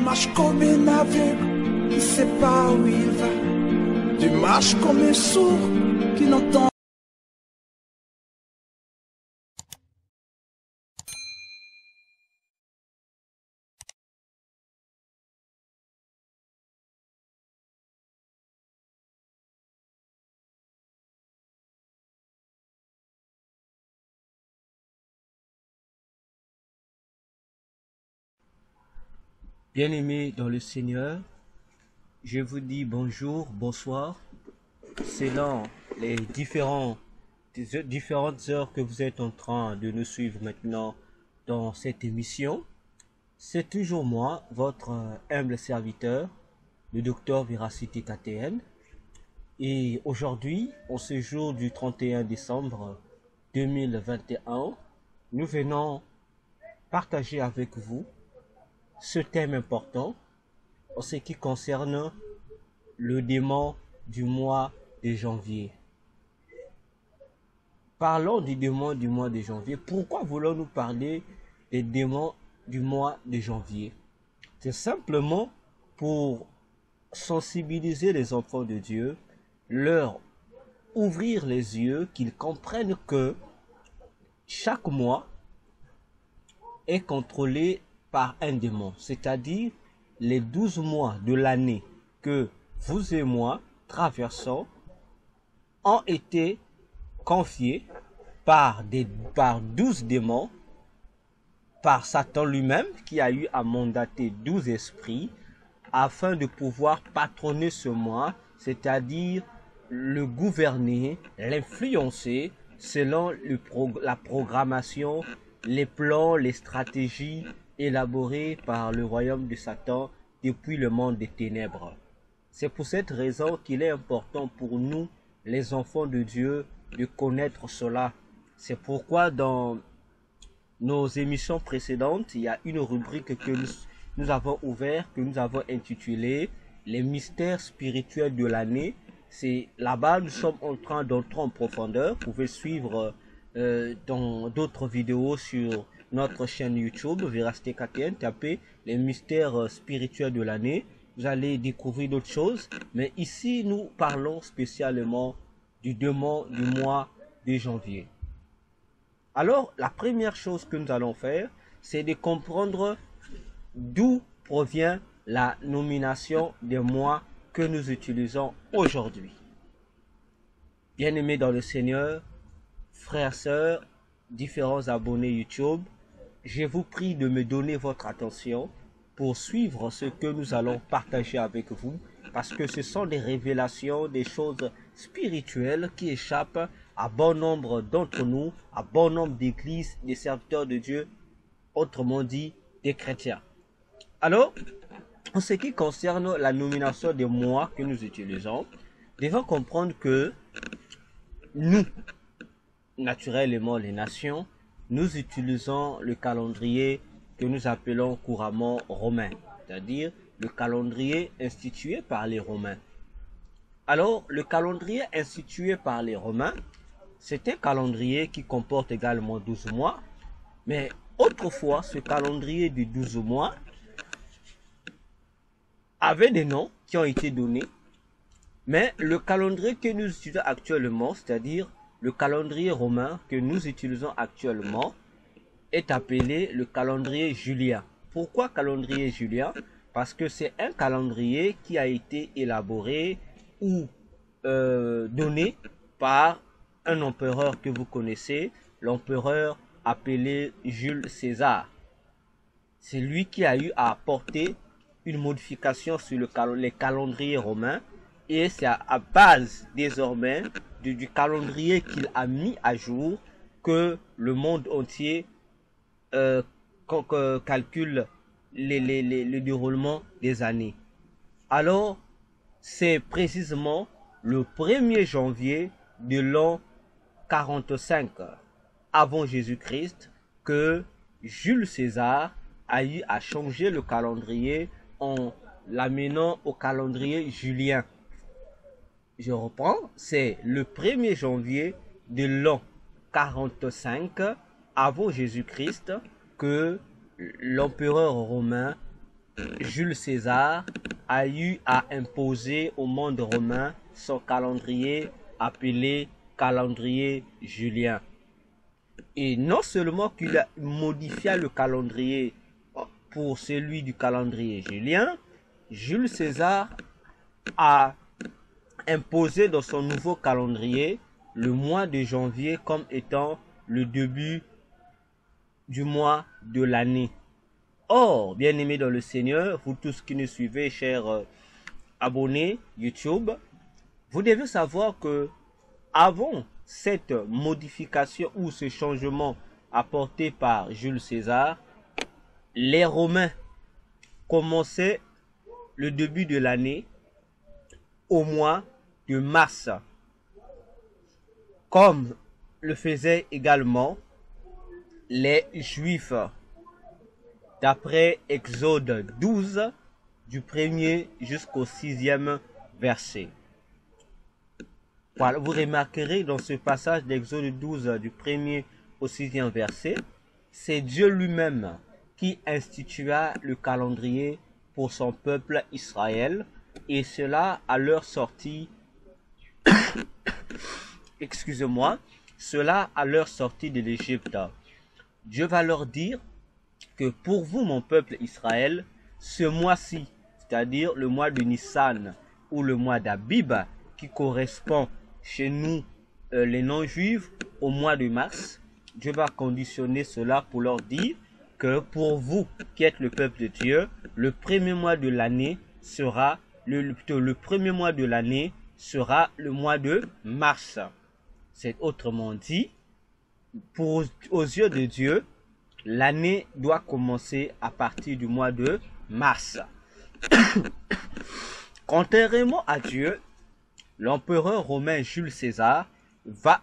marche comme un aveugle qui ne sait pas où il va. Tu marches comme un sourd qui n'entend. Bien-aimés dans le Seigneur, je vous dis bonjour, bonsoir, selon les différentes heures que vous êtes en train de nous suivre maintenant dans cette émission. C'est toujours moi, votre humble serviteur, le docteur Véracité KTN. Et aujourd'hui, en ce jour du 31 décembre 2021, nous venons partager avec vous ce thème important en ce qui concerne le démon du mois de janvier. Parlons du démon du mois de janvier. Pourquoi voulons-nous parler des démons du mois de janvier? C'est simplement pour sensibiliser les enfants de Dieu, leur ouvrir les yeux, qu'ils comprennent que chaque mois est contrôlé par un démon, c'est-à-dire les 12 mois de l'année que vous et moi traversons ont été confiés par 12 démons, par Satan lui-même qui a eu à mandater 12 esprits afin de pouvoir patronner ce mois, c'est-à-dire le gouverner, l'influencer selon la programmation, les plans, les stratégies élaborés par le royaume de Satan depuis le monde des ténèbres. C'est pour cette raison qu'il est important pour nous, les enfants de Dieu, de connaître cela. C'est pourquoi dans nos émissions précédentes, il y a une rubrique que nous avons ouverte, que nous avons intitulée « Les mystères spirituels de l'année ». C'est là-bas, nous sommes en train d'entrer en profondeur. Vous pouvez suivre dans d'autres vidéos sur notre chaîne YouTube, Véracité KTN, tapez les mystères spirituels de l'année. Vous allez découvrir d'autres choses. Mais ici, nous parlons spécialement du démon du mois de janvier. Alors, la première chose que nous allons faire, c'est de comprendre d'où provient la nomination des mois que nous utilisons aujourd'hui. Bien-aimés dans le Seigneur, frères, sœurs, différents abonnés YouTube, je vous prie de me donner votre attention pour suivre ce que nous allons partager avec vous, parce que ce sont des révélations, des choses spirituelles qui échappent à bon nombre d'entre nous, à bon nombre d'églises, des serviteurs de Dieu, autrement dit, des chrétiens. Alors, en ce qui concerne la nomination des mois que nous utilisons, nous devons comprendre que nous, naturellement les nations, nous utilisons le calendrier que nous appelons couramment romain, c'est-à-dire le calendrier institué par les Romains. Alors, le calendrier institué par les Romains, c'est un calendrier qui comporte également 12 mois, mais autrefois, ce calendrier de 12 mois avait des noms qui ont été donnés, mais le calendrier que nous utilisons actuellement, c'est-à-dire le calendrier romain que nous utilisons actuellement, est appelé le calendrier julien. Pourquoi calendrier julien? Parce que c'est un calendrier qui a été élaboré ou donné par un empereur que vous connaissez, l'empereur appelé Jules César. C'est lui qui a eu à apporter une modification sur les calendriers romains, et c'est à base désormais du calendrier qu'il a mis à jour que le monde entier calcule le déroulement des années. Alors, c'est précisément le 1er janvier de l'an 45 avant Jésus-Christ que Jules César a eu à changer le calendrier en l'amenant au calendrier julien. Je reprends, c'est le 1er janvier de l'an 45 avant Jésus-Christ que l'empereur romain Jules César a eu à imposer au monde romain son calendrier appelé calendrier julien. Et non seulement qu'il a modifié le calendrier pour celui du calendrier julien, Jules César a imposé dans son nouveau calendrier le mois de janvier comme étant le début du mois de l'année. Or, bien-aimés dans le Seigneur, vous tous qui nous suivez, chers abonnés YouTube, vous devez savoir que avant cette modification ou ce changement apporté par Jules César, les Romains commençaient le début de l'année au mois de mars, comme le faisaient également les Juifs, d'après Exode 12, du 1er jusqu'au 6e verset. Voilà, vous remarquerez dans ce passage d'Exode 12, du 1er au 6e verset, c'est Dieu lui-même qui institua le calendrier pour son peuple Israël, et cela à leur sortie, excusez-moi, cela à leur sortie de l'Égypte. Dieu va leur dire que pour vous, mon peuple Israël, ce mois-ci, c'est-à-dire le mois de Nissan ou le mois d'Abib, qui correspond chez nous, les non-juifs, au mois de mars, Dieu va conditionner cela pour leur dire que pour vous qui êtes le peuple de Dieu, le premier mois de l'année sera le premier mois de l'année sera le mois de mars. C'est autrement dit, aux yeux de Dieu, l'année doit commencer à partir du mois de mars. Contrairement à Dieu, l'empereur romain Jules César va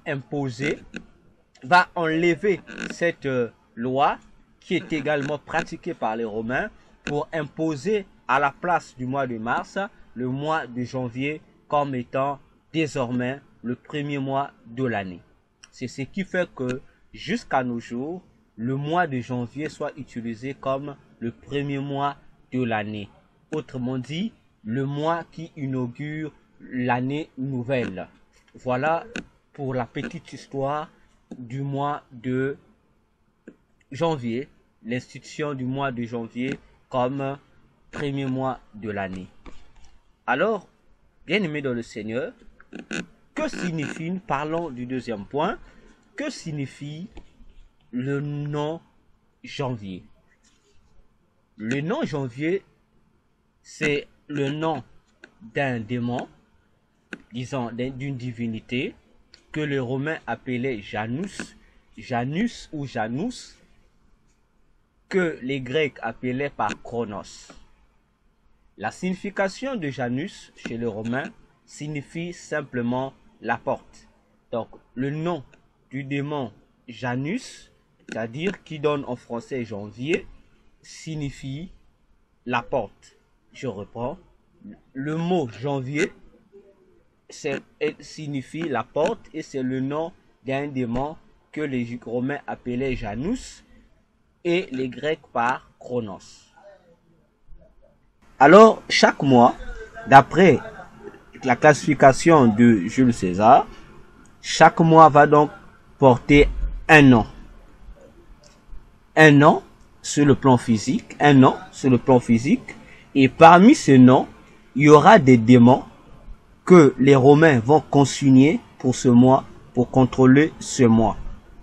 enlever cette loi qui est également pratiquée par les Romains pour imposer à la place du mois de mars le mois de janvier comme étant désormais le premier mois de l'année. C'est ce qui fait que jusqu'à nos jours, le mois de janvier soit utilisé comme le premier mois de l'année. Autrement dit, le mois qui inaugure l'année nouvelle. Voilà pour la petite histoire du mois de janvier, l'institution du mois de janvier comme premier mois de l'année. Alors, bien-aimés dans le Seigneur, que signifie, parlons du deuxième point, que signifie le nom janvier? Le nom janvier, c'est le nom d'un démon, disons d'une divinité, que les Romains appelaient Janus, Janus ou Janus, que les Grecs appelaient par Chronos. La signification de Janus chez les Romains signifie simplement la porte. Donc, le nom du démon Janus, c'est-à-dire qui donne en français janvier, signifie la porte. Je reprends. Le mot janvier signifie la porte et c'est le nom d'un démon que les Romains appelaient Janus et les Grecs par Chronos. Alors, chaque mois, d'après la classification de Jules César, chaque mois va donc porter un nom. Un nom sur le plan physique, un nom sur le plan physique, et parmi ces noms, il y aura des démons que les Romains vont consigner pour ce mois, pour contrôler ce mois.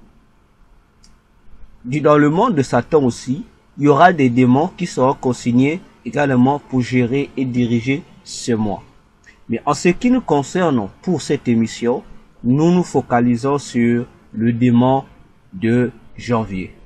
Dans le monde de Satan aussi, il y aura des démons qui seront consignés également pour gérer et diriger ce mois. Mais en ce qui nous concerne pour cette émission, nous nous focalisons sur le démon de janvier.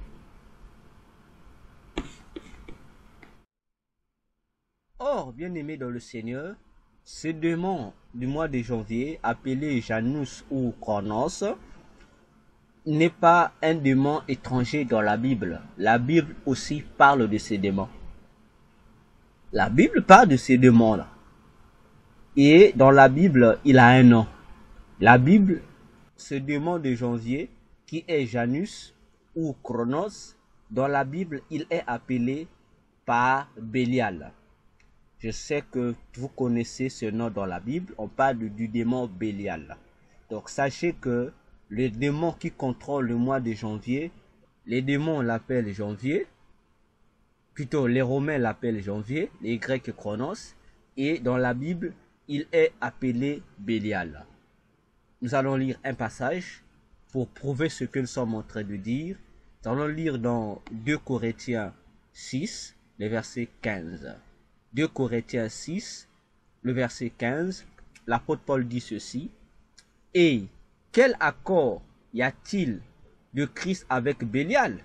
Or, bien-aimés dans le Seigneur, ce démon du mois de janvier, appelé Janus ou Chronos, n'est pas un démon étranger dans la Bible. La Bible aussi parle de ces démons. La Bible parle de ces démons-là. Et dans la Bible, il a un nom. La Bible, ce démon de janvier, qui est Janus ou Chronos, dans la Bible, il est appelé par Bélial. Je sais que vous connaissez ce nom dans la Bible, on parle du démon Bélial. Donc sachez que le démon qui contrôle le mois de janvier, les démons l'appellent janvier, plutôt les Romains l'appellent janvier, les Grecs Chronos, et dans la Bible, il est appelé Bélial. Nous allons lire un passage pour prouver ce que nous sommes en train de dire. Nous allons lire dans 2 Corinthiens 6, le verset 15. 2 Corinthiens 6, le verset 15, l'apôtre Paul dit ceci. Et quel accord y a-t-il de Christ avec Bélial?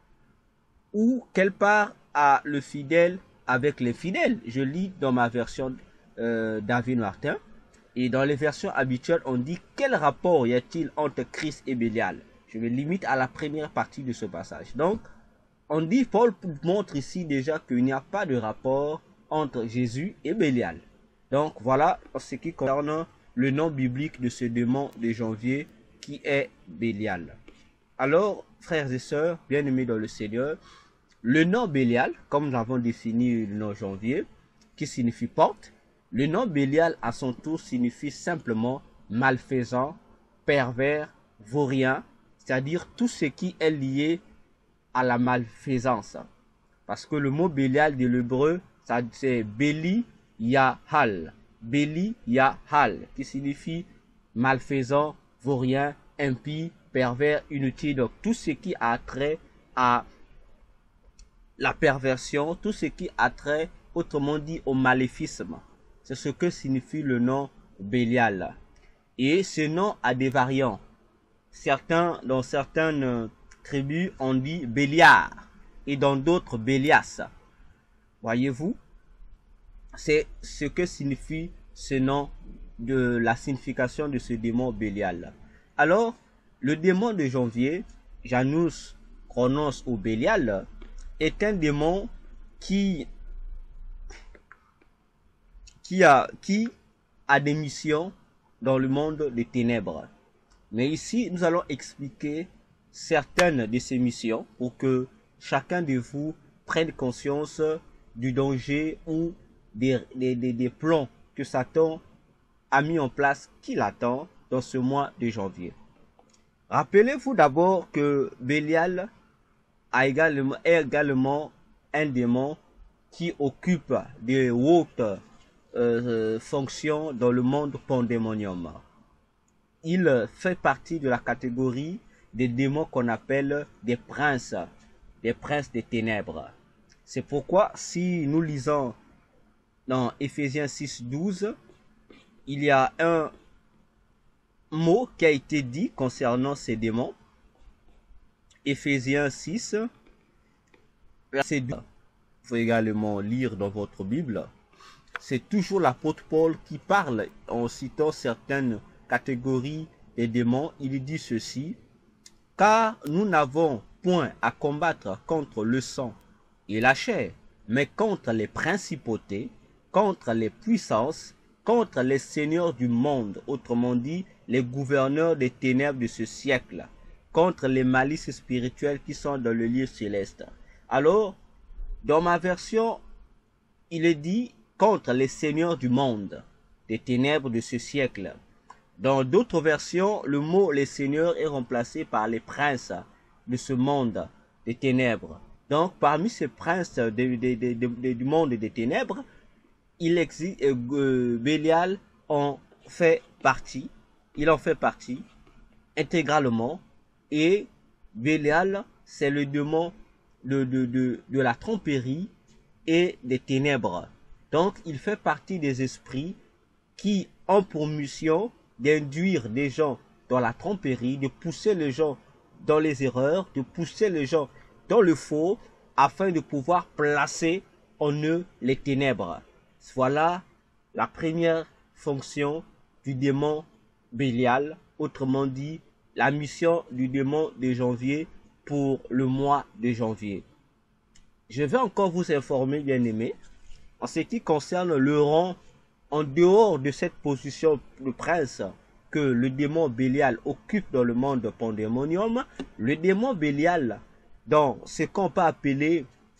Ou quelle part a le fidèle avec les fidèles? Je lis dans ma version David Martin. Et dans les versions habituelles, on dit quel rapport y a-t-il entre Christ et Bélial? Je me limite à la première partie de ce passage. Donc, on dit, Paul montre ici déjà qu'il n'y a pas de rapport entre Jésus et Bélial. Donc, voilà ce qui concerne le nom biblique de ce démon de janvier qui est Bélial. Alors, frères et sœurs, bien-aimés dans le Seigneur, le nom Bélial, comme nous avons défini le nom janvier, qui signifie porte, le nom Bélial à son tour signifie simplement malfaisant, pervers, vaurien, c'est-à-dire tout ce qui est lié à la malfaisance. Parce que le mot Bélial de l'hébreu, c'est Béli Yahal. Béli Yahal, qui signifie malfaisant, vaurien, impie, pervers, inutile. Donc tout ce qui a trait à la perversion, tout ce qui a trait, autrement dit, au maléfisme. C'est ce que signifie le nom Bélial. Et ce nom a des variants. Dans certaines tribus, on dit Béliard. Et dans d'autres, Bélias. Voyez-vous? C'est ce que signifie ce nom, de la signification de ce démon Bélial. Alors, le démon de janvier, Janus, Chronos ou Bélial, est un démon qui a des missions dans le monde des ténèbres. Mais ici, nous allons expliquer certaines de ces missions pour que chacun de vous prenne conscience du danger ou des plans que Satan a mis en place, qui l'attend dans ce mois de janvier. Rappelez-vous d'abord que Bélial est également un démon qui occupe de hautes fonctions dans le monde pandémonium. Il fait partie de la catégorie des démons qu'on appelle des princes des ténèbres. C'est pourquoi si nous lisons dans Éphésiens 6, 12, il y a un mot qui a été dit concernant ces démons. Éphésiens 6, verset 2. Il faut également lire dans votre Bible. C'est toujours l'apôtre Paul qui parle en citant certaines catégories des démons. Il dit ceci: car nous n'avons point à combattre contre le sang et la chair, mais contre les principautés, contre les puissances, contre les seigneurs du monde, autrement dit, les gouverneurs des ténèbres de ce siècle, contre les malices spirituelles qui sont dans le lieu céleste. Alors, dans ma version, il est dit contre les seigneurs du monde, des ténèbres de ce siècle. Dans d'autres versions, le mot les seigneurs est remplacé par les princes de ce monde des ténèbres. Donc, parmi ces princes du monde des ténèbres, il existe Bélial en fait partie. Il en fait partie intégralement. Et Bélial, c'est le démon de la tromperie et des ténèbres. Donc, il fait partie des esprits qui ont pour mission d'induire des gens dans la tromperie, de pousser les gens dans les erreurs, de pousser les gens dans le faux, afin de pouvoir placer en eux les ténèbres. Voilà la première fonction du démon Bélial, autrement dit, la mission du démon de janvier pour le mois de janvier. Je vais encore vous informer, bien-aimés, en ce qui concerne le rang en dehors de cette position de prince que le démon Bélial occupe dans le monde pandémonium. Le démon Bélial, dans ce qu'on peut appeler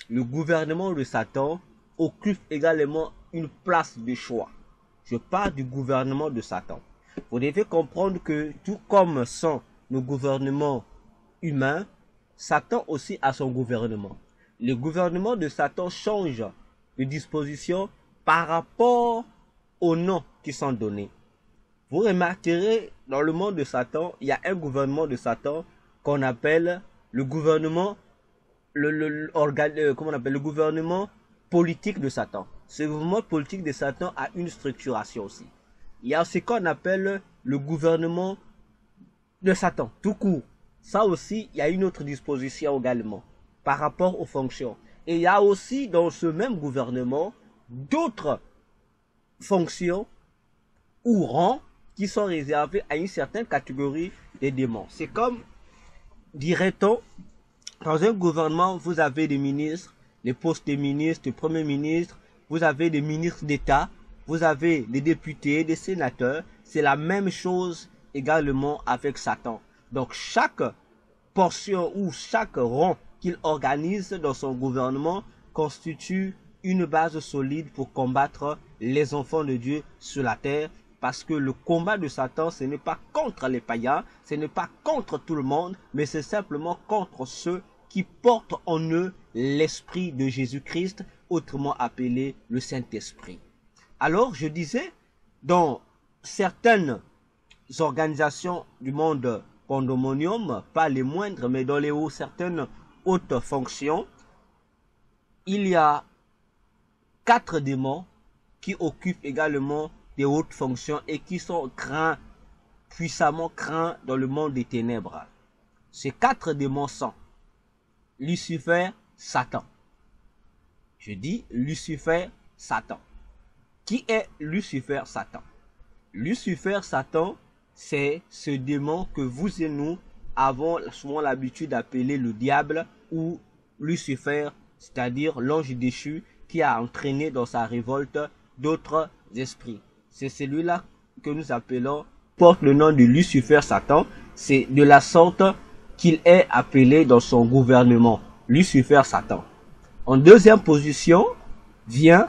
le gouvernement de Satan occupe également une place de choix. Je parle du gouvernement de Satan. Vous devez comprendre que tout comme sont nos gouvernements humains, Satan aussi a son gouvernement. Le gouvernement de Satan change de disposition par rapport aux noms qui sont donnés. Vous remarquerez, dans le monde de Satan, il y a un gouvernement de Satan qu'on appelle le gouvernement, le gouvernement politique de Satan. Ce gouvernement politique de Satan a une structuration aussi. Il y a ce qu'on appelle le gouvernement de Satan, tout court. Ça aussi, il y a une autre disposition également par rapport aux fonctions. Et il y a aussi dans ce même gouvernement d'autres fonctions ou rangs qui sont réservés à une certaine catégorie de démons. C'est comme, dirait-on, dans un gouvernement, vous avez des ministres, les postes de ministres, de premiers ministres, vous avez des ministres d'État, vous avez des députés, des sénateurs. C'est la même chose également avec Satan. Donc chaque portion ou chaque rang qu'il organise dans son gouvernement constitue une base solide pour combattre les enfants de Dieu sur la terre. Parce que le combat de Satan, ce n'est pas contre les païens, ce n'est pas contre tout le monde, mais c'est simplement contre ceux qui portent en eux l'esprit de Jésus-Christ, autrement appelé le Saint-Esprit. Alors, je disais, dans certaines organisations du monde pandémonium, pas les moindres, mais dans les certaines hautes fonctions, il y a 4 démons qui occupent également des hautes fonctions et qui sont puissamment craints dans le monde des ténèbres. Ces 4 démons sont Lucifer, Satan. Je dis Lucifer, Satan. Qui est Lucifer, Satan? Lucifer, Satan, c'est ce démon que vous et nous avons souvent l'habitude d'appeler le diable ou Lucifer, c'est-à-dire l'ange déchu qui a entraîné dans sa révolte d'autres esprits. C'est celui-là que nous appelons, porte le nom de Lucifer, Satan. C'est de la sorte qu'il est appelé dans son gouvernement, Lucifer, Satan. En deuxième position vient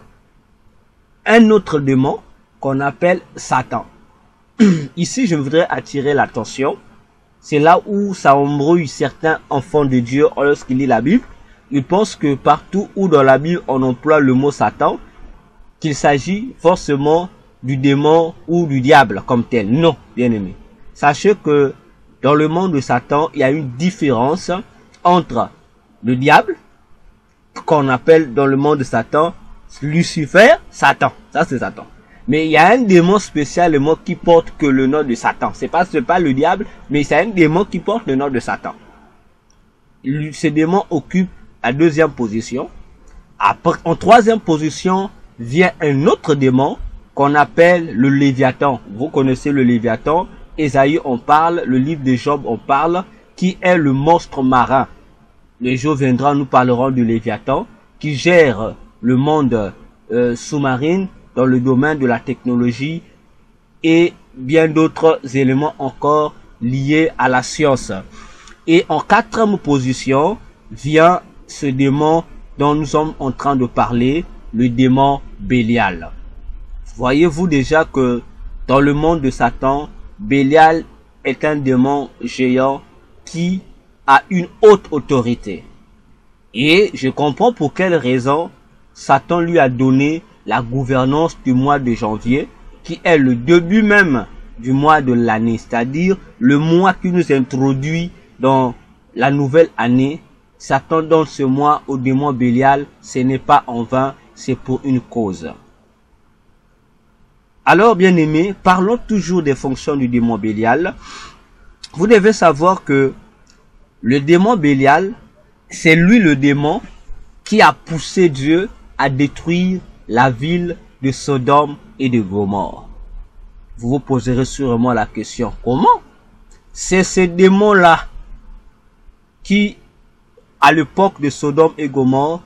un autre démon qu'on appelle Satan. Ici, je voudrais attirer l'attention. C'est là où ça embrouille certains enfants de Dieu lorsqu'ils lisent la Bible. Ils pensent que partout où dans la Bible on emploie le mot Satan, qu'il s'agit forcément du démon ou du diable comme tel. Non, bien aimé. Sachez que dans le monde de Satan, il y a une différence entre le diable, qu'on appelle dans le monde de Satan, Lucifer, Satan. Ça, c'est Satan. Mais il y a un démon spécialement qui porte que le nom de Satan. C'est pas le diable, mais c'est un démon qui porte le nom de Satan. Ce démon occupe la deuxième position. Après, en troisième position, vient un autre démon qu'on appelle le Léviathan. Vous connaissez le Léviathan. Ésaïe en parle, le livre de Job en parle, qui est le monstre marin. Le jour viendra, nous parlerons du Léviathan, qui gère le monde sous-marin dans le domaine de la technologie et bien d'autres éléments encore liés à la science. Et en quatrième position vient ce démon dont nous sommes en train de parler, le démon Bélial. Voyez-vous déjà que dans le monde de Satan, Bélial est un démon géant qui a une haute autorité. Et je comprends pour quelle raison Satan lui a donné la gouvernance du mois de janvier, qui est le début même du mois de l'année, c'est-à-dire le mois qui nous introduit dans la nouvelle année. Satan donne ce mois au démon Bélial, ce n'est pas en vain, c'est pour une cause. Alors, bien aimés, parlons toujours des fonctions du démon Bélial. Vous devez savoir que le démon Bélial, c'est lui le démon qui a poussé Dieu à détruire la ville de Sodome et de Gomorrhe. Vous vous poserez sûrement la question, comment? C'est ce démon-là qui, à l'époque de Sodome et Gomorrhe,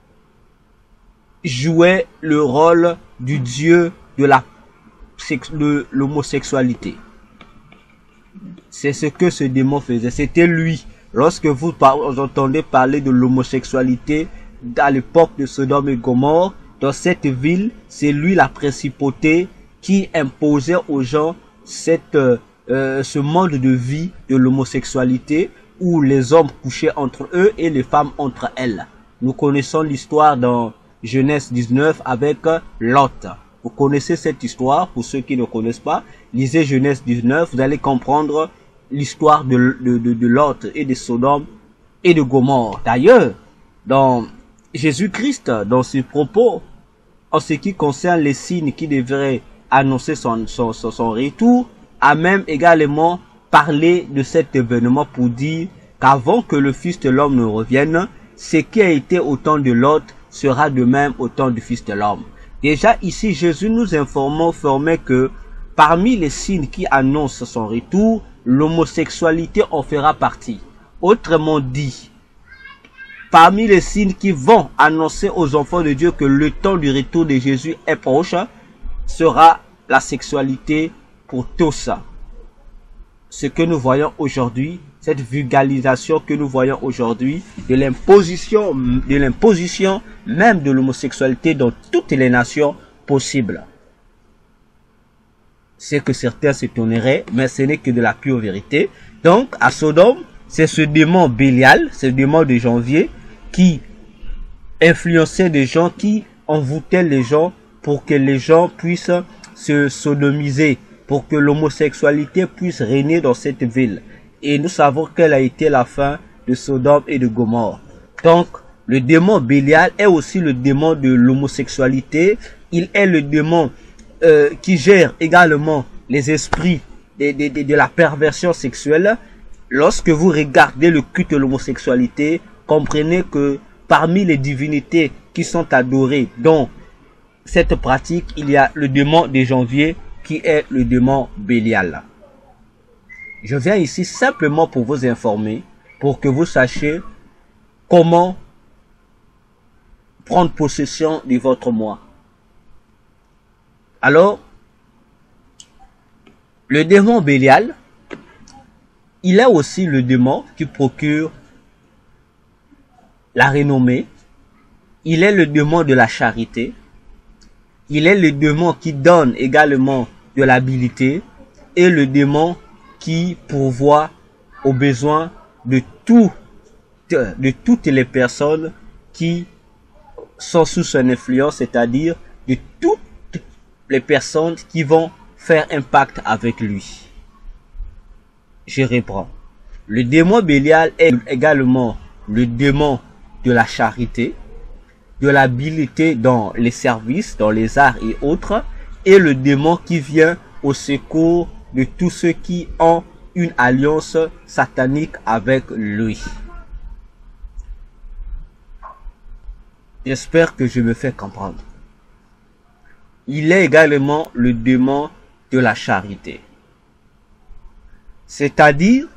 jouait le rôle du dieu de l'homosexualité. C'est ce que ce démon faisait. C'était lui. Lorsque vous entendez parler de l'homosexualité à l'époque de Sodome et Gomorrhe, dans cette ville, c'est lui la principauté qui imposait aux gens ce mode de vie de l'homosexualité où les hommes couchaient entre eux et les femmes entre elles. Nous connaissons l'histoire dans Genèse 19 avec Lot. Vous connaissez cette histoire, pour ceux qui ne connaissent pas, lisez Genèse 19, vous allez comprendre l'histoire de Lot et de Sodome et de Gomorrhe. D'ailleurs, dans Jésus-Christ, dans ses propos, en ce qui concerne les signes qui devraient annoncer son retour, a même également parlé de cet événement pour dire qu'avant que le Fils de l'homme ne revienne, ce qui a été au temps de Lot sera de même au temps du Fils de l'homme. Déjà ici, Jésus nous informait que parmi les signes qui annoncent son retour, l'homosexualité en fera partie. Autrement dit, parmi les signes qui vont annoncer aux enfants de Dieu que le temps du retour de Jésus est proche, sera la sexualité pour tous. Ce que nous voyons aujourd'hui, cette vulgarisation que nous voyons aujourd'hui de l'imposition même de l'homosexualité dans toutes les nations possibles. C'est que certains s'étonneraient, mais ce n'est que de la pure vérité. Donc, à Sodome, c'est ce démon Bélial, ce démon de janvier, qui influençait des gens, qui envoûtait les gens pour que les gens puissent se sodomiser, pour que l'homosexualité puisse régner dans cette ville. Et nous savons quelle a été la fin de Sodome et de Gomorrhe. Donc, le démon Bélial est aussi le démon de l'homosexualité. Il est le démon qui gère également les esprits de la perversion sexuelle. Lorsque vous regardez le culte de l'homosexualité, comprenez que parmi les divinités qui sont adorées dans cette pratique, il y a le démon de janvier qui est le démon Bélial. Je viens ici simplement pour vous informer, pour que vous sachiez comment prendre possession de votre moi. Alors, le démon Bélial, il est aussi le démon qui procure la renommée. Il est le démon de la charité. Il est le démon qui donne également de l'habilité et le démon qui pourvoit aux besoins de toutes les personnes qui sont sous son influence, c'est-à-dire de toutes les personnes qui vont faire impact avec lui. Je reprends. Le démon Bélial est également le démon de la charité, de l'habileté dans les services, dans les arts et autres, et le démon qui vient au secours de tous ceux qui ont une alliance satanique avec lui. J'espère que je me fais comprendre. Il est également le démon de la charité. C'est-à-dire,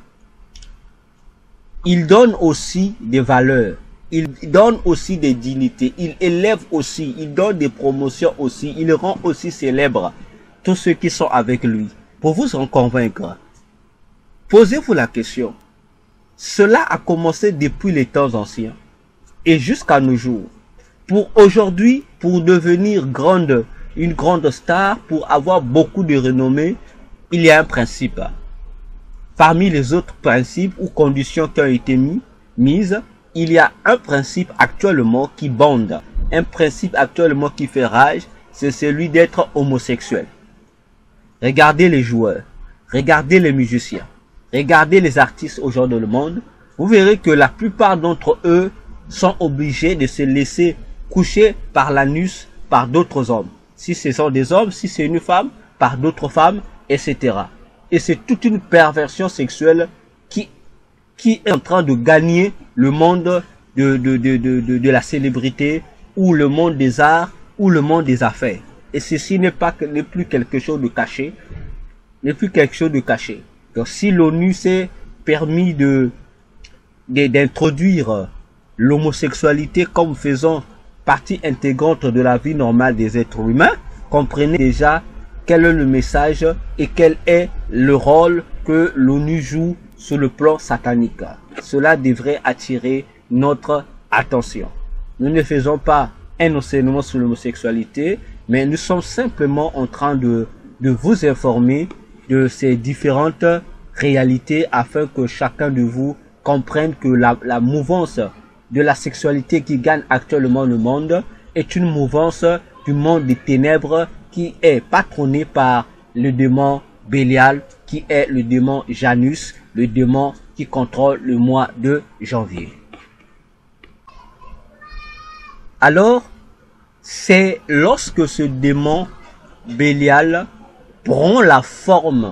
il donne aussi des valeurs, il donne aussi des dignités, il élève aussi, il donne des promotions aussi, il rend aussi célèbre tous ceux qui sont avec lui. Pour vous en convaincre, posez-vous la question. Cela a commencé depuis les temps anciens et jusqu'à nos jours. Pour aujourd'hui, pour devenir une grande star, pour avoir beaucoup de renommée, il y a un principe. Parmi les autres principes ou conditions qui ont été mises, il y a un principe actuellement qui bande. Un principe actuellement qui fait rage, c'est celui d'être homosexuel. Regardez les joueurs, regardez les musiciens, regardez les artistes aujourd'hui dans le monde. Vous verrez que la plupart d'entre eux sont obligés de se laisser coucher par l'anus par d'autres hommes. Si ce sont des hommes, si c'est une femme, par d'autres femmes, etc. Et c'est toute une perversion sexuelle qui est en train de gagner le monde de la célébrité, ou le monde des arts, ou le monde des affaires. Et ceci n'est plus quelque chose de caché. N'est plus quelque chose de caché. Donc si l'ONU s'est permis d'introduire l'homosexualité comme faisant partie intégrante de la vie normale des êtres humains, comprenez déjà quel est le message et quel est le rôle que l'ONU joue sur le plan satanique. Cela devrait attirer notre attention. nous ne faisons pas un enseignement sur l'homosexualité, mais nous sommes simplement en train de vous informer de ces différentes réalités afin que chacun de vous comprenne que la mouvance de la sexualité qui gagne actuellement le monde est une mouvance du monde des ténèbres qui est patronnée par le démon Bélial, qui est le démon Janus, le démon qui contrôle le mois de janvier. Alors, c'est lorsque ce démon Bélial prend la forme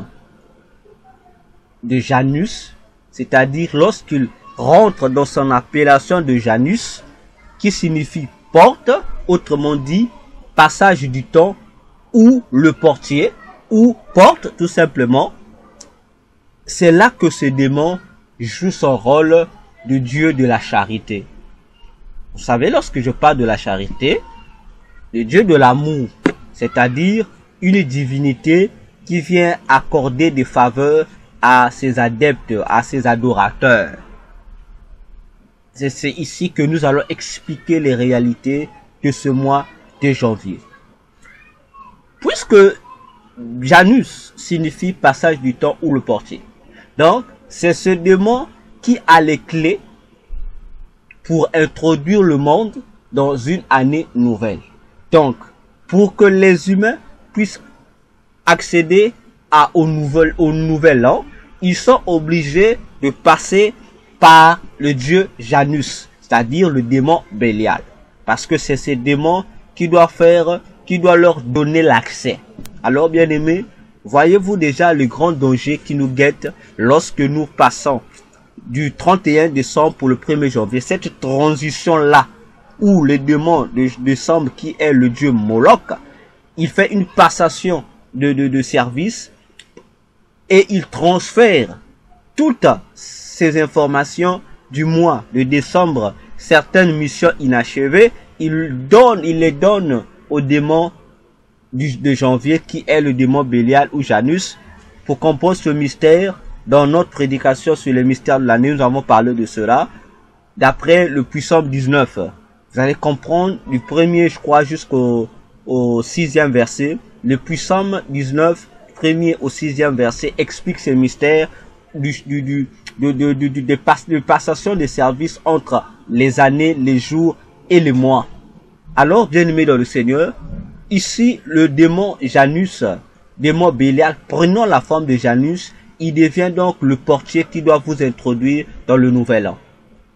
de Janus, c'est-à-dire lorsqu'il rentre dans son appellation de Janus, qui signifie porte, autrement dit, passage du temps, ou le portier, ou porte tout simplement, c'est là que ce démon joue son rôle de dieu de la charité. Vous savez, lorsque je parle de la charité, le dieu de l'amour, c'est-à-dire une divinité qui vient accorder des faveurs à ses adeptes, à ses adorateurs. C'est ici que nous allons expliquer les réalités de ce mois de janvier. Puisque Janus signifie passage du temps ou le portier. Donc, c'est ce démon qui a les clés pour introduire le monde dans une année nouvelle. Donc, pour que les humains puissent accéder au nouvel an, ils sont obligés de passer par le dieu Janus, c'est-à-dire le démon Bélial. Parce que c'est ce démon qui doit leur donner l'accès. Alors, bien aimés, voyez-vous déjà le grand danger qui nous guette lorsque nous passons du 31 décembre pour le 1er janvier. Cette transition-là, où le démon de décembre, qui est le dieu Moloch, il fait une passation de service et il transfère toutes ces informations du mois de décembre, certaines missions inachevées, il les donne au démon de janvier qui est le démon Bélial ou Janus pour comprendre ce mystère. Dans notre prédication sur les mystères de l'année, nous avons parlé de cela. D'après le Psaume 19, vous allez comprendre du premier, je crois, jusqu'au 6e verset. Le Psaume 19, premier au 6e verset, explique ces mystères de passation des services entre les années, les jours et les mois. Alors, bien-aimés dans le Seigneur, ici, le démon Janus, démon Bélial, prenant la forme de Janus, il devient donc le portier qui doit vous introduire dans le nouvel an.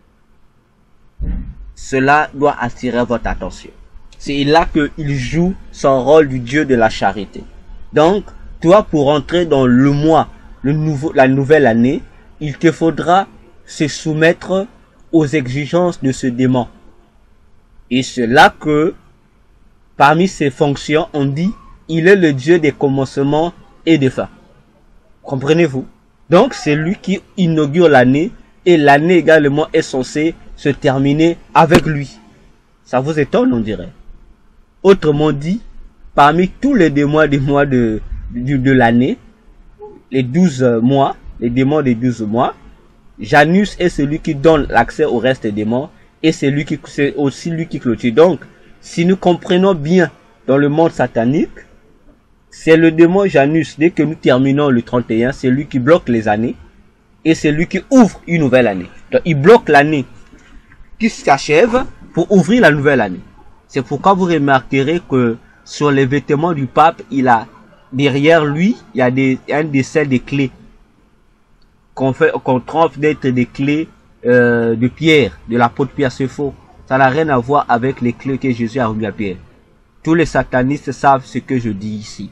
Cela doit attirer votre attention. C'est là qu'il joue son rôle du dieu de la charité. Donc, toi, pour entrer dans le mois, la nouvelle année, il te faudra se soumettre aux exigences de ce démon. Et c'est là que, parmi ses fonctions, on dit, il est le dieu des commencements et des fins. Comprenez-vous? Donc, c'est lui qui inaugure l'année et l'année également est censée se terminer avec lui. Ça vous étonne, on dirait. Autrement dit, parmi tous les démons de l'année, les 12 mois, les démons des 12 mois, Janus est celui qui donne l'accès au reste des démons et c'est aussi lui qui clôture. Donc, si nous comprenons bien dans le monde satanique, c'est le démon Janus, dès que nous terminons le 31, c'est lui qui bloque les années et c'est lui qui ouvre une nouvelle année. Donc, il bloque l'année qui s'achève pour ouvrir la nouvelle année. C'est pourquoi vous remarquerez que sur les vêtements du pape, il a derrière lui, il y a un dessin des clés qu'on trompe d'être des clés de Pierre, de l'apôtre Pierre, c'est faux. Ça n'a rien à voir avec les clés que Jésus a remis à Pierre. Tous les satanistes savent ce que je dis ici.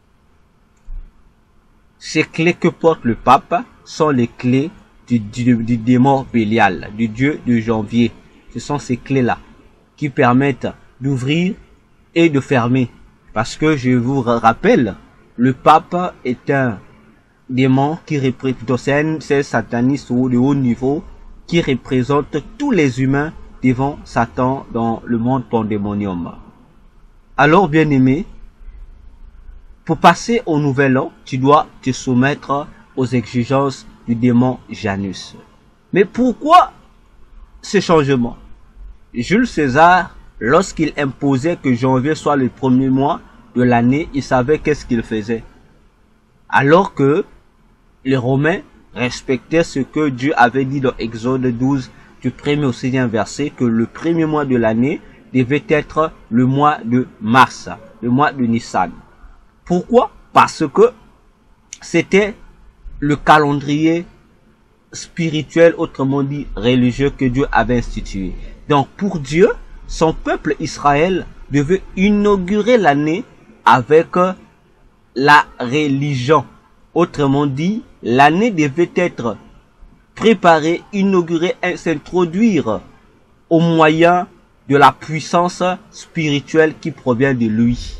Ces clés que porte le pape sont les clés du démon Bélial, du dieu de janvier. Ce sont ces clés-là qui permettent d'ouvrir et de fermer. Parce que je vous rappelle, le pape est un démon qui représente, c'est un sataniste de haut niveau qui représente tous les humains devant Satan dans le monde pandémonium. Alors, bien aimé, pour passer au nouvel an, tu dois te soumettre aux exigences du démon Janus. Mais pourquoi ce changement? Jules César, lorsqu'il imposait que janvier soit le premier mois de l'année, il savait qu'est-ce qu'il faisait. Alors que les Romains respectaient ce que Dieu avait dit dans Exode 12, du 1er au 6e verset, que le premier mois de l'année devait être le mois de mars, le mois de Nissan. Pourquoi? Parce que c'était le calendrier spirituel, autrement dit religieux, que Dieu avait institué. Donc pour Dieu, son peuple Israël devait inaugurer l'année avec la religion. Autrement dit, l'année devait être préparée, inaugurée et s'introduire au moyen de la puissance spirituelle qui provient de lui.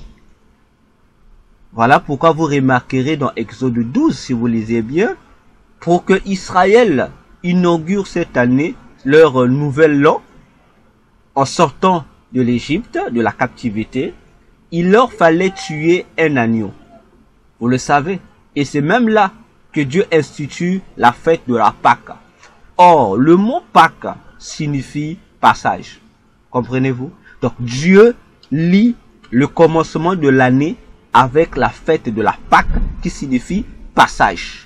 Voilà pourquoi vous remarquerez dans Exode 12, si vous lisez bien, pour que Israël inaugure cette année leur nouvel an, en sortant de l'Égypte, de la captivité, il leur fallait tuer un agneau. Vous le savez. Et c'est même là que Dieu institue la fête de la Pâque. Or, le mot Pâque signifie passage. Comprenez-vous? Donc, Dieu lie le commencement de l'année avec la fête de la Pâque qui signifie passage.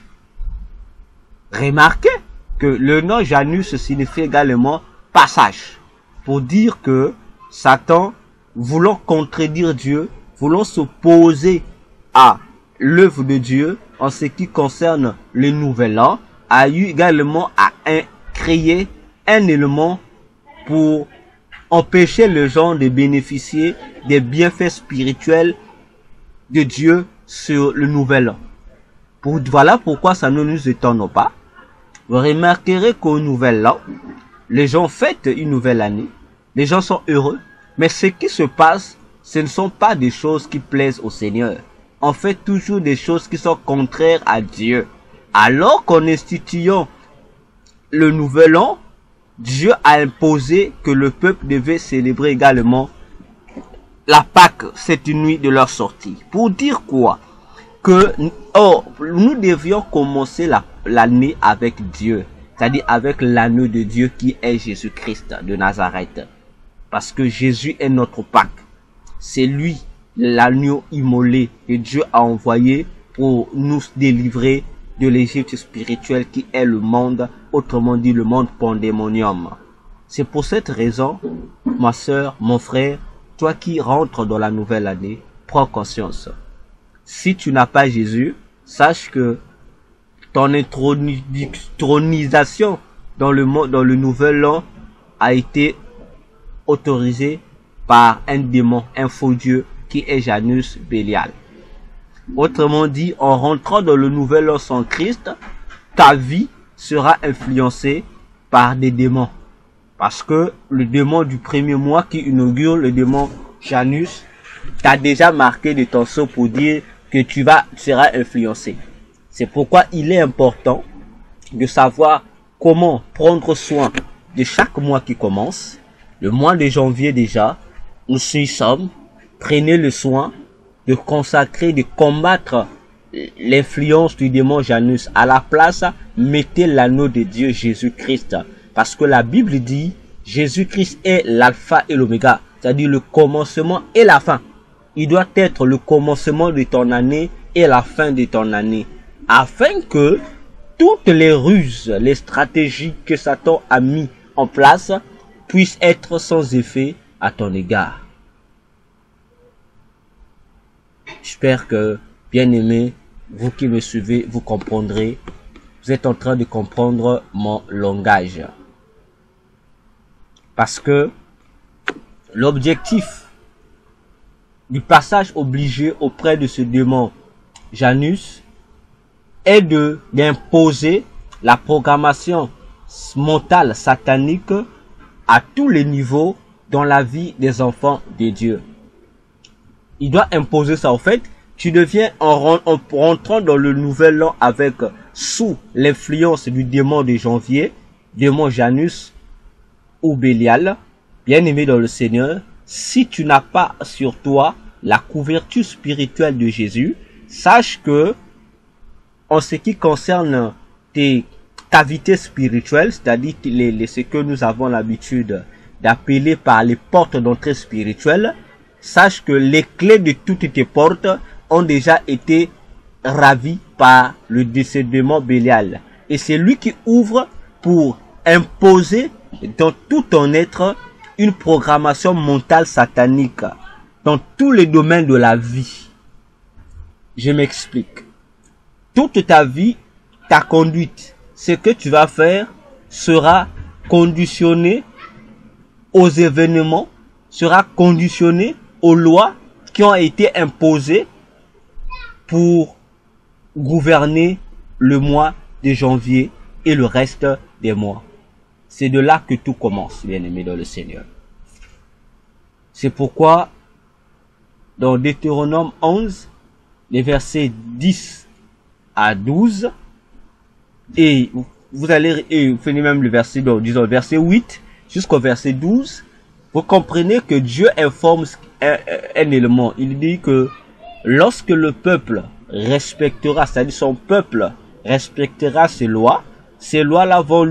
Remarquez que le nom Janus signifie également passage. Pour dire que Satan, voulant contredire Dieu, voulant s'opposer à l'œuvre de Dieu en ce qui concerne le nouvel an, a eu également à créer un élément pour empêcher les gens de bénéficier des bienfaits spirituels de Dieu sur le nouvel an. Voilà pourquoi ça ne nous étonne pas. Vous remarquerez qu'au nouvel an, les gens fêtent une nouvelle année, les gens sont heureux, mais ce qui se passe, ce ne sont pas des choses qui plaisent au Seigneur. On fait toujours des choses qui sont contraires à Dieu. Alors qu'en instituant le nouvel an, Dieu a imposé que le peuple devait célébrer également la Pâque, cette nuit de leur sortie. Pour dire quoi? Que nous devions commencer l'année avec Dieu, c'est-à-dire avec l'agneau de Dieu qui est Jésus-Christ de Nazareth. Parce que Jésus est notre Pâque. C'est lui, l'agneau immolé que Dieu a envoyé pour nous délivrer de l'Égypte spirituelle qui est le monde, autrement dit le monde pandémonium. C'est pour cette raison, ma sœur, mon frère, toi qui rentres dans la nouvelle année, prends conscience. Si tu n'as pas Jésus, sache que ton intronisation dans le nouvel an a été autorisée par un démon, un faux dieu qui est Janus Bélial. Autrement dit, en rentrant dans le nouvel an sans Christ, ta vie sera influencée par des démons. Parce que le démon du premier mois qui inaugure, le démon Janus, t'a déjà marqué de ton sceau pour dire que tu seras influencé. C'est pourquoi il est important de savoir comment prendre soin de chaque mois qui commence. Le mois de janvier déjà, nous y sommes. Prenez le soin de consacrer, de combattre l'influence du démon Janus. À la place, mettez l'anneau de Dieu Jésus-Christ. Parce que la Bible dit, Jésus-Christ est l'alpha et l'oméga, c'est-à-dire le commencement et la fin. Il doit être le commencement de ton année et la fin de ton année. Afin que toutes les ruses, les stratégies que Satan a mis en place puissent être sans effet à ton égard. J'espère que, bien-aimés, vous qui me suivez, vous comprendrez. Vous êtes en train de comprendre mon langage. Parce que l'objectif du passage obligé auprès de ce démon Janus est d'imposer la programmation mentale satanique à tous les niveaux dans la vie des enfants de Dieu. Il doit imposer ça. En fait, tu deviens en rentrant dans le nouvel an avec sous l'influence du démon de janvier, démon Janus ou Bélial, bien aimé dans le Seigneur. Si tu n'as pas sur toi la couverture spirituelle de Jésus, sache que en ce qui concerne ta vitesse spirituelle, c'est-à-dire ce que nous avons l'habitude d'appeler par les portes d'entrée spirituelle, sache que les clés de toutes tes portes ont déjà été ravies par le décédement Bélial. Et c'est lui qui ouvre pour imposer dans tout ton être une programmation mentale satanique dans tous les domaines de la vie. Je m'explique. Toute ta vie, ta conduite, ce que tu vas faire sera conditionné aux événements, sera conditionné aux lois qui ont été imposées pour gouverner le mois de janvier et le reste des mois. C'est de là que tout commence, bien-aimés dans le Seigneur. C'est pourquoi, dans Deutéronome 11, les versets 10 à 12, et vous allez, et vous finissez même le verset, disons, verset 8 jusqu'au verset 12, vous comprenez que Dieu informe un élément. Il dit que lorsque le peuple respectera, c'est-à-dire son peuple respectera ces lois-là vont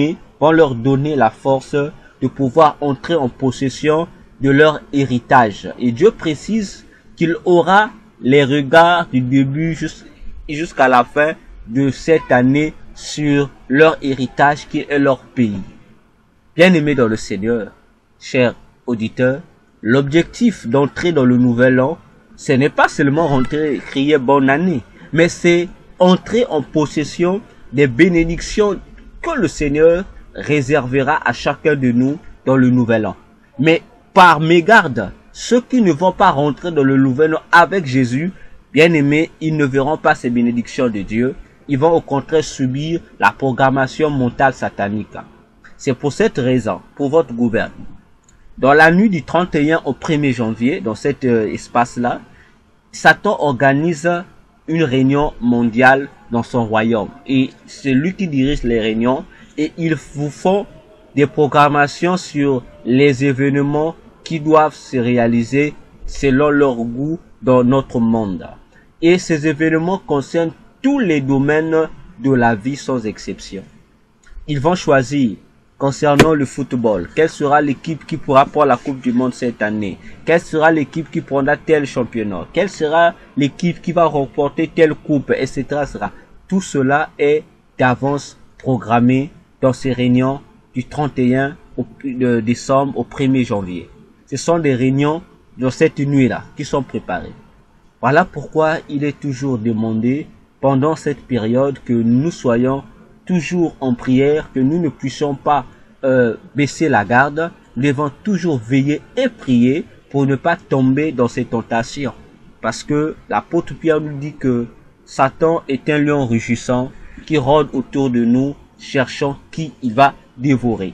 leur donner la force de pouvoir entrer en possession de leur héritage. Et Dieu précise qu'il aura les regards du début jusqu'à la fin de cette année sur leur héritage qui est leur pays. Bien-aimés dans le Seigneur, chers auditeurs, l'objectif d'entrer dans le nouvel an, ce n'est pas seulement rentrer et crier bonne année, mais c'est entrer en possession des bénédictions que le Seigneur réservera à chacun de nous dans le nouvel an. Mais par mégarde, ceux qui ne vont pas rentrer dans le nouvel an avec Jésus, bien aimés, ils ne verront pas ces bénédictions de Dieu. Ils vont au contraire subir la programmation mentale satanique. C'est pour cette raison, pour votre gouvernement, dans la nuit du 31 au 1er janvier, dans cet espace-là, Satan organise une réunion mondiale dans son royaume. Et c'est lui qui dirige les réunions et ils vous font des programmations sur les événements qui doivent se réaliser selon leur goût dans notre monde. Et ces événements concernent tous les domaines de la vie sans exception. Ils vont choisir concernant le football, quelle sera l'équipe qui pourra prendre la Coupe du Monde cette année, quelle sera l'équipe qui prendra tel championnat, quelle sera l'équipe qui va remporter telle coupe, etc. Tout cela est d'avance programmé dans ces réunions du 31 décembre au 1er janvier. Ce sont des réunions dans cette nuit-là qui sont préparées. Voilà pourquoi il est toujours demandé pendant cette période que nous soyons toujours en prière, que nous ne puissions pas baisser la garde. Nous devons toujours veiller et prier pour ne pas tomber dans ces tentations. Parce que l'apôtre Pierre nous dit que Satan est un lion rugissant qui rôde autour de nous, cherchant qui il va dévorer.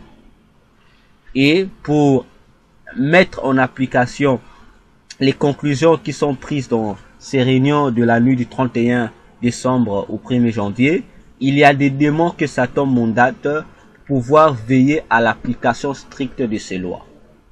Et pour mettre en application les conclusions qui sont prises dans ces réunions de la nuit du 31 décembre au 1er janvier, il y a des démons que Satan mandate pour pouvoir veiller à l'application stricte de ces lois.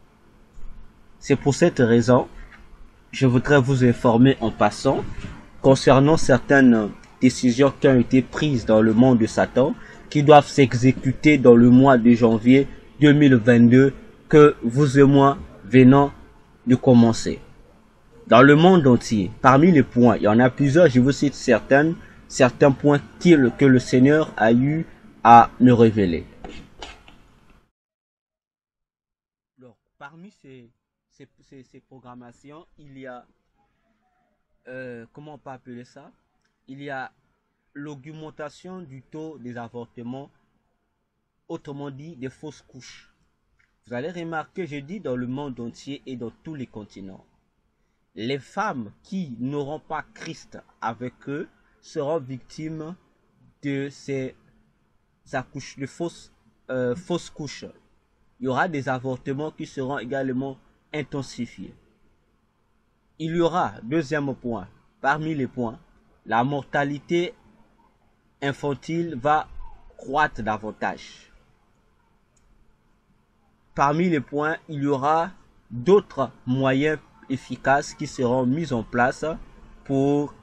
C'est pour cette raison, je voudrais vous informer en passant concernant certaines décisions qui ont été prises dans le monde de Satan, qui doivent s'exécuter dans le mois de janvier 2022 que vous et moi venons de commencer. Dans le monde entier, parmi les points, il y en a plusieurs, je vous cite certains points que le Seigneur a eu à me révéler. Alors, parmi ces programmations, il y a, comment on peut appeler ça? Il y a l'augmentation du taux des avortements, autrement dit des fausses couches. Vous allez remarquer, je dis dans le monde entier et dans tous les continents. Les femmes qui n'auront pas Christ avec eux seront victimes de ces accouchements, de fausses couches. Il y aura des avortements qui seront également intensifiés. Il y aura, deuxième point, parmi les points, la mortalité infantile va croître davantage. Parmi les points, il y aura d'autres moyens efficaces qui seront mis en place pour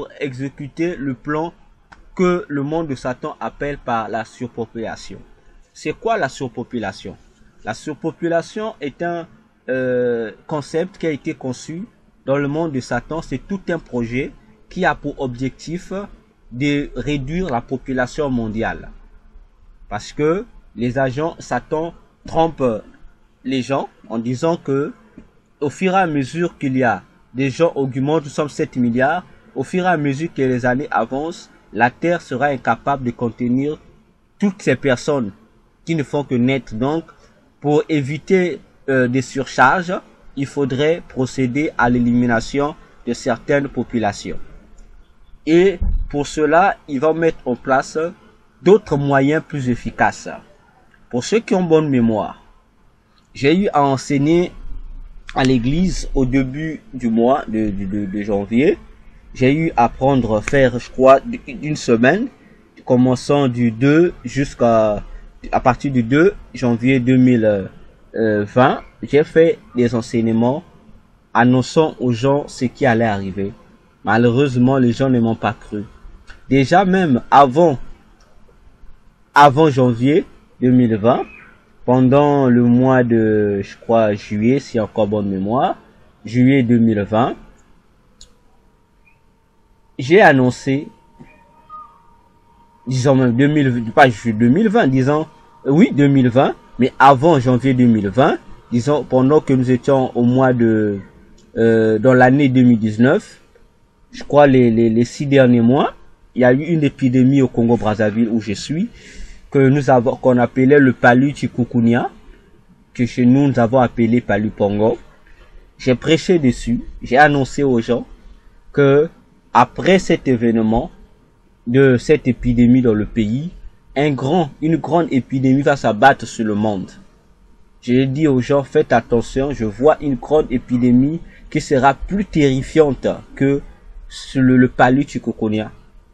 exécuter le plan que le monde de Satan appelle par la surpopulation. c'est quoi la surpopulation? La surpopulation est un concept qui a été conçu dans le monde de Satan. C'est tout un projet qui a pour objectif de réduire la population mondiale. Parce que les agents Satan trompent les gens en disant que au fur et à mesure qu'il y a des gens augmentent, nous sommes 7 milliards, au fur et à mesure que les années avancent, la Terre sera incapable de contenir toutes ces personnes qui ne font que naître. Donc, pour éviter des surcharges, il faudrait procéder à l'élimination de certaines populations. Et pour cela, ils vont mettre en place d'autres moyens plus efficaces. Pour ceux qui ont bonne mémoire, j'ai eu à enseigner à l'église au début du mois de janvier. J'ai eu à faire, je crois, une semaine, commençant du 2 à partir du 2 janvier 2020. J'ai fait des enseignements annonçant aux gens ce qui allait arriver. Malheureusement, les gens ne m'ont pas cru. Déjà même avant janvier 2020, pendant le mois de, je crois, juillet, si encore bonne mémoire, juillet 2020, j'ai annoncé, disons même 2020, disons, oui, 2020, mais avant janvier 2020, disons, pendant que nous étions au mois de, dans l'année 2019, je crois les 6 derniers mois, il y a eu une épidémie au Congo-Brazzaville où je suis, qu'on appelait le palu chikungunya, que chez nous, nous avons appelé palu pongo. J'ai prêché dessus, j'ai annoncé aux gens que après cet événement, de cette épidémie dans le pays, une grande épidémie va s'abattre sur le monde. J'ai dit aux gens, faites attention, je vois une grande épidémie qui sera plus terrifiante que le palu chikungunya.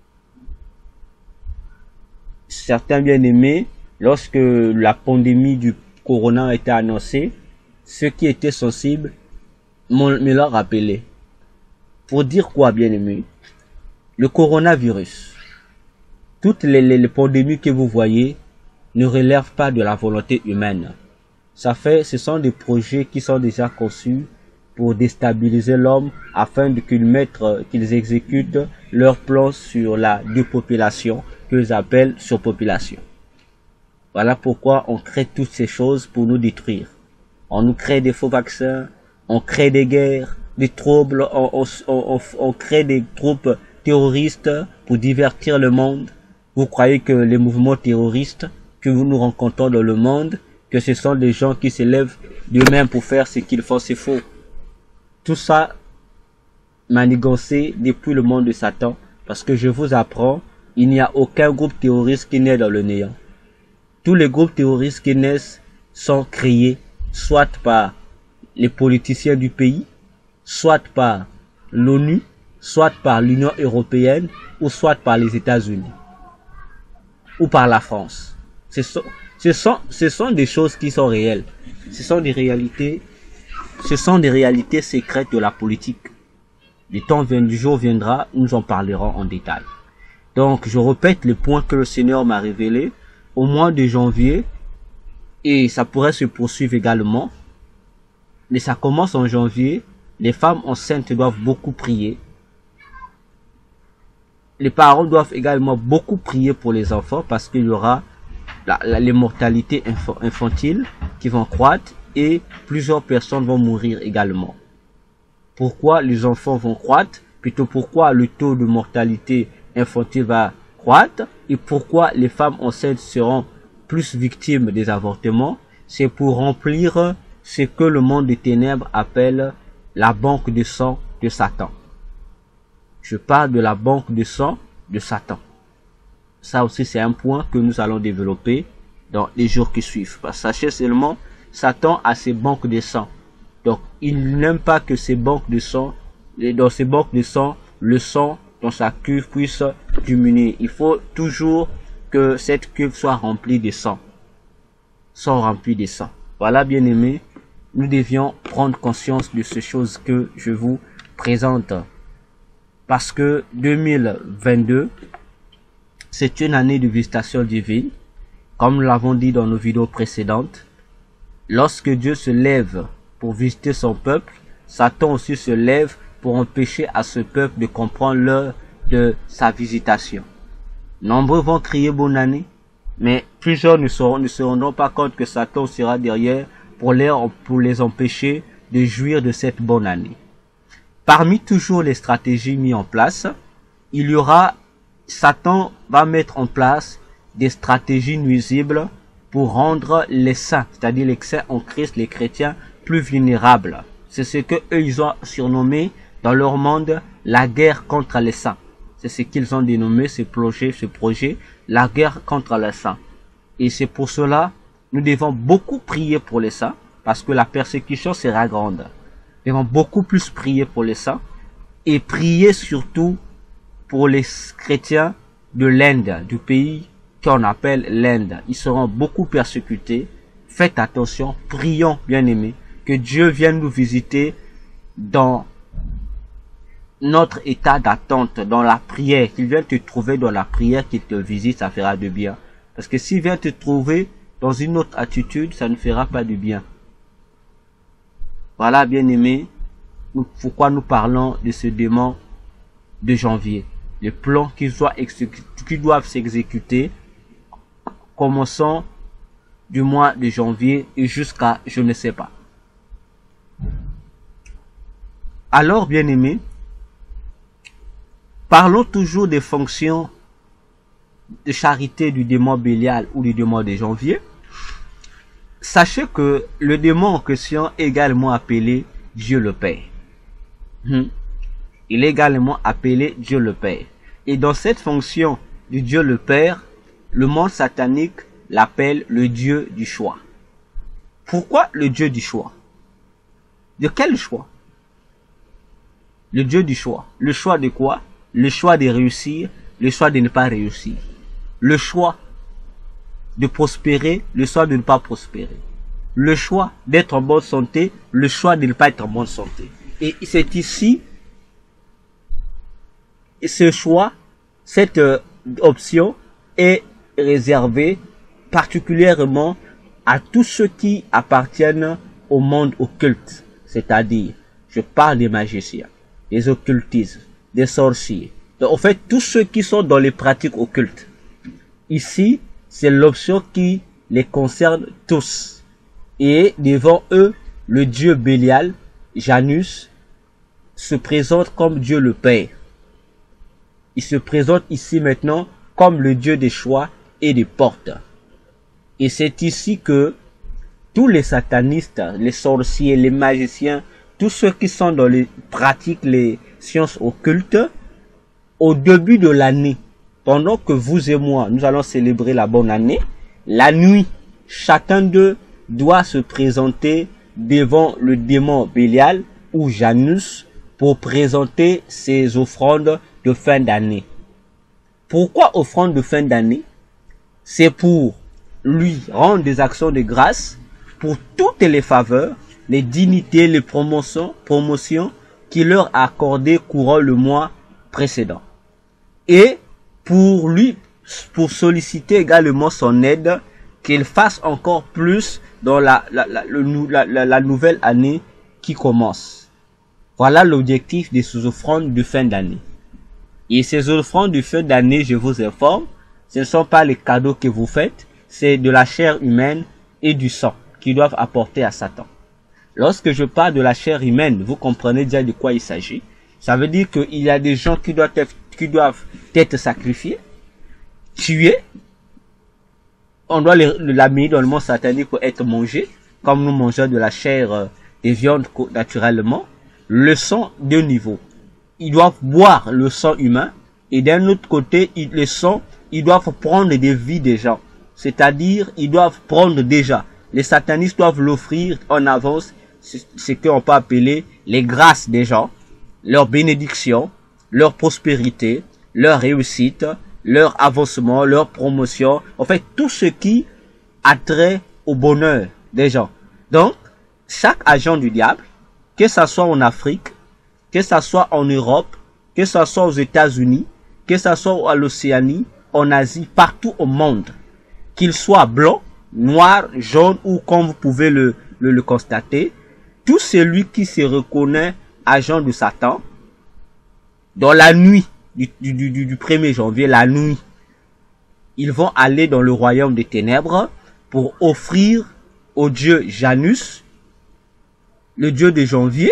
Certains bien-aimés, lorsque la pandémie du corona a été annoncée, ceux qui étaient sensibles me l'ont rappelé. Pour dire quoi, bien-aimés? Le coronavirus, toutes les pandémies que vous voyez ne relèvent pas de la volonté humaine. Ce sont des projets qui sont déjà conçus pour déstabiliser l'homme afin qu'ils exécutent leur plan sur la dépopulation qu'ils appellent surpopulation. Voilà pourquoi on crée toutes ces choses pour nous détruire. On nous crée des faux vaccins, on crée des guerres, des troubles, on crée des groupes terroristes pour divertir le monde. Vous croyez que les mouvements terroristes que nous rencontrons dans le monde, que ce sont des gens qui se lèvent d'eux-mêmes pour faire ce qu'ils font, c'est faux. Tout ça manigancé depuis le monde de Satan, parce que je vous apprends, il n'y a aucun groupe terroriste qui naît dans le néant. Tous les groupes terroristes qui naissent sont créés soit par les politiciens du pays, soit par l'ONU, soit par l'Union européenne, ou soit par les États-Unis, ou par la France. Ce sont des choses qui sont réelles. Ce sont des réalités secrètes de la politique. Du jour viendra, nous en parlerons en détail. Donc, je répète les points que le Seigneur m'a révélés au mois de janvier, et ça pourrait se poursuivre également. Mais ça commence en janvier. Les femmes enceintes doivent beaucoup prier. Les parents doivent également beaucoup prier pour les enfants parce qu'il y aura les mortalités infantiles qui vont croître et plusieurs personnes vont mourir également. Pourquoi les enfants vont croître? Plutôt pourquoi le taux de mortalité infantile va croître et pourquoi les femmes enceintes seront plus victimes des avortements? C'est pour remplir ce que le monde des ténèbres appelle la banque de sang de Satan. Je parle de la banque de sang de Satan. Ça aussi, c'est un point que nous allons développer dans les jours qui suivent. Parce que sachez seulement, Satan a ses banques de sang. Donc, il n'aime pas que ces banques de sang, dans ces banques de sang, le sang dans sa cuve puisse diminuer. Il faut toujours que cette cuve soit remplie de sang. Sont remplis de sang. Voilà, bien aimés, nous devions prendre conscience de ces choses que je vous présente. Parce que 2022, c'est une année de visitation divine. Comme nous l'avons dit dans nos vidéos précédentes, lorsque Dieu se lève pour visiter son peuple, Satan aussi se lève pour empêcher à ce peuple de comprendre l'heure de sa visitation. Nombreux vont crier bonne année, mais plusieurs ne se rendront pas compte que Satan sera derrière pour les empêcher de jouir de cette bonne année. Parmi toujours les stratégies mises en place, Satan va mettre en place des stratégies nuisibles pour rendre les saints, c'est-à-dire les saints en Christ, les chrétiens, plus vulnérables. C'est ce que eux ils ont surnommé dans leur monde la guerre contre les saints. C'est ce qu'ils ont dénommé ce projet, la guerre contre les saints. Et c'est pour cela, nous devons beaucoup prier pour les saints, parce que la persécution sera grande. Nous devons beaucoup plus prier pour les saints, et prier surtout pour les chrétiens de l'Inde, du pays qu'on appelle l'Inde. Ils seront beaucoup persécutés. Faites attention, prions, bien-aimés, que Dieu vienne nous visiter dans notre état d'attente, dans la prière, qu'il vienne te trouver dans la prière, qu'il te visite, ça fera du bien. Parce que s'il vient te trouver dans une autre attitude, ça ne fera pas du bien. Voilà, bien-aimés, pourquoi nous parlons de ce démon de janvier. Les plans qui doivent s'exécuter, commençant du mois de janvier et jusqu'à je ne sais pas. Alors, bien-aimés, parlons toujours des fonctions de charité du démon Bélial ou du démon de janvier. Sachez que le démon en question est également appelé Dieu le Père. Il est également appelé Dieu le Père. Et dans cette fonction du Dieu le Père, le monde satanique l'appelle le Dieu du choix. Pourquoi le Dieu du choix? De quel choix? Le Dieu du choix. Le choix de quoi? Le choix de réussir, le choix de ne pas réussir. Le choix de prospérer, le choix de ne pas prospérer. Le choix d'être en bonne santé, le choix de ne pas être en bonne santé. Et c'est ici, ce choix, cette option est réservée particulièrement à tous ceux qui appartiennent au monde occulte. C'est-à-dire, je parle des magiciens, des occultistes, des sorciers. Donc, en fait, tous ceux qui sont dans les pratiques occultes. Ici, c'est l'option qui les concerne tous. Et devant eux, le dieu Bélial, Janus, se présente comme Dieu le Père. Il se présente ici maintenant comme le Dieu des choix et des portes. Et c'est ici que tous les satanistes, les sorciers, les magiciens, tous ceux qui sont dans les pratiques, les sciences occultes, au début de l'année, pendant que vous et moi, nous allons célébrer la bonne année, la nuit, chacun d'eux doit se présenter devant le démon Bélial ou Janus pour présenter ses offrandes de fin d'année. Pourquoi offrande de fin d'année? C'est pour lui rendre des actions de grâce pour toutes les faveurs, les dignités, les promotions qu'il leur a accordées courant le mois précédent. Et pour solliciter également son aide, qu'il fasse encore plus dans la nouvelle année qui commence. Voilà l'objectif de ces offrandes de fin d'année. Et ces offrandes de fin d'année, je vous informe, ce ne sont pas les cadeaux que vous faites, c'est de la chair humaine et du sang qu'ils doivent apporter à Satan. Lorsque je parle de la chair humaine, vous comprenez déjà de quoi il s'agit. Ça veut dire qu'il y a des gens qui doivent être sacrifiés, tués. On doit l'amener dans le monde satanique pour être mangé, comme nous mangeons de la chair des viandes naturellement. Le sang, deux niveaux. Ils doivent boire le sang humain, et d'un autre côté, le sang, ils doivent prendre des vies des gens. C'est-à-dire, ils doivent prendre déjà. Les satanistes doivent l'offrir en avance, ce qu'on peut appeler les grâces des gens, leur bénédiction, leur prospérité, leur réussite, leur avancement, leur promotion, en fait, tout ce qui a trait au bonheur des gens. Donc, chaque agent du diable, que ce soit en Afrique, que ce soit en Europe, que ce soit aux États-Unis, que ce soit à l'Océanie, en Asie, partout au monde, qu'il soit blanc, noir, jaune ou comme vous pouvez le constater, tout celui qui se reconnaît agent de Satan, dans la nuit du 1er janvier, la nuit, ils vont aller dans le royaume des ténèbres pour offrir au dieu Janus, le dieu de janvier.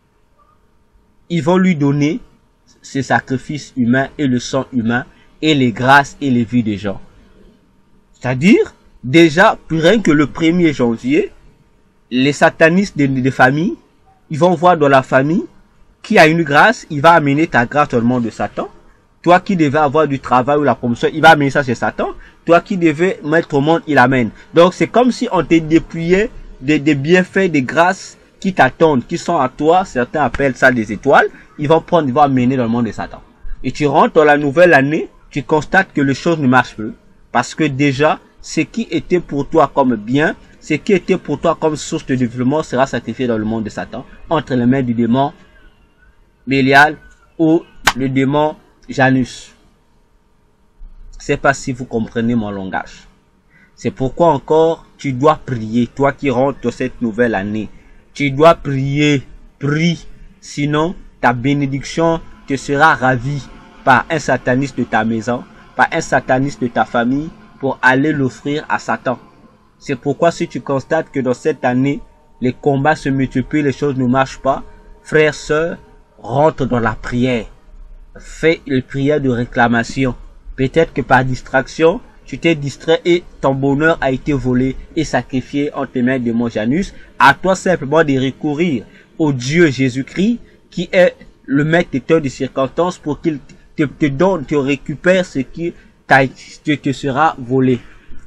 Ils vont lui donner ses sacrifices humains et le sang humain et les grâces et les vies des gens. C'est-à-dire, déjà, rien que le 1er janvier, les satanistes des familles, ils vont voir dans la famille qui a une grâce, il va amener ta grâce au monde de Satan. Toi qui devais avoir du travail ou la promotion, il va amener ça chez Satan. Toi qui devais mettre au monde, il amène. Donc c'est comme si on te dépouillait des bienfaits, des grâces qui t'attendent, qui sont à toi. Certains appellent ça des étoiles. Ils vont prendre, ils vont amener dans le monde de Satan. Et tu rentres dans la nouvelle année, tu constates que les choses ne marchent plus. Parce que déjà, ce qui était pour toi comme bien, ce qui était pour toi comme source de développement sera sacrifié dans le monde de Satan, entre les mains du démon Bélial ou le démon Janus. Je sais pas si vous comprenez mon langage. C'est pourquoi encore tu dois prier, toi qui rentres dans cette nouvelle année. Tu dois prier, prie, sinon ta bénédiction te sera ravie par un sataniste de ta maison, par un sataniste de ta famille, pour aller l'offrir à Satan. C'est pourquoi si tu constates que dans cette année, les combats se multiplient, les choses ne marchent pas, frères, sœurs, rentre dans la prière. Fais une prière de réclamation. Peut-être que par distraction, tu t'es distrait et ton bonheur a été volé et sacrifié entre tes mains de mon Janus. À toi simplement de recourir au Dieu Jésus-Christ qui est le maître des circonstances pour qu'il te donne, te récupère ce qui te sera volé.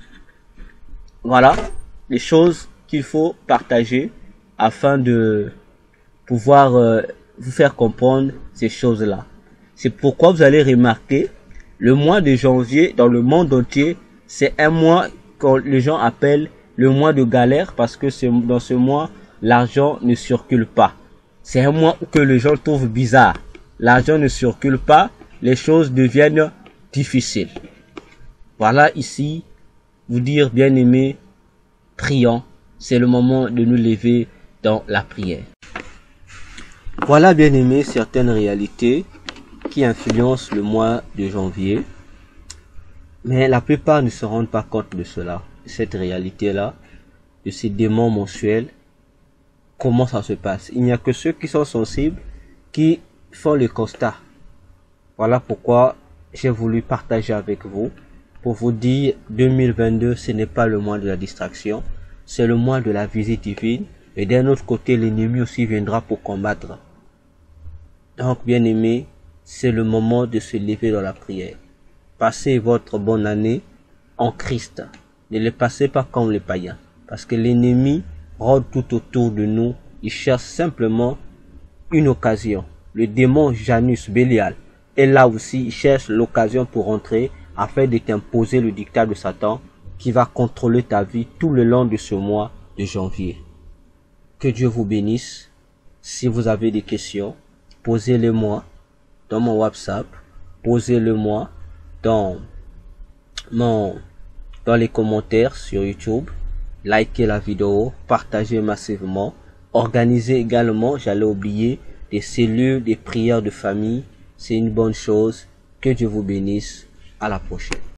Voilà les choses qu'il faut partager afin de pouvoir vous faire comprendre ces choses-là. C'est pourquoi vous allez remarquer le mois de janvier dans le monde entier, c'est un mois que les gens appellent le mois de galère parce que dans ce mois, l'argent ne circule pas. C'est un mois que les gens trouvent bizarre. L'argent ne circule pas, les choses deviennent difficiles. Voilà ici, vous dire bien-aimés, prions. C'est le moment de nous lever dans la prière. Voilà bien-aimés certaines réalités qui influencent le mois de janvier. Mais la plupart ne se rendent pas compte de cela, de cette réalité-là, de ces démons mensuels. Comment ça se passe? Il n'y a que ceux qui sont sensibles qui font le constat. Voilà pourquoi j'ai voulu partager avec vous pour vous dire 2022 ce n'est pas le mois de la distraction, c'est le mois de la visite divine et d'un autre côté l'ennemi aussi viendra pour combattre. Donc bien aimé, c'est le moment de se lever dans la prière. Passez votre bonne année en Christ. Ne le passez pas comme les païens. Parce que l'ennemi rôde tout autour de nous. Il cherche simplement une occasion. Le démon Janus Bélial est là aussi. Il cherche l'occasion pour entrer afin de t'imposer le dictat de Satan qui va contrôler ta vie tout le long de ce mois de janvier. Que Dieu vous bénisse. Si vous avez des questions, posez-les-moi dans mon WhatsApp. Posez-le-moi dans les commentaires sur YouTube. Likez la vidéo, partagez massivement. Organisez également, j'allais oublier, des cellules, des prières de famille. C'est une bonne chose. Que Dieu vous bénisse. À la prochaine.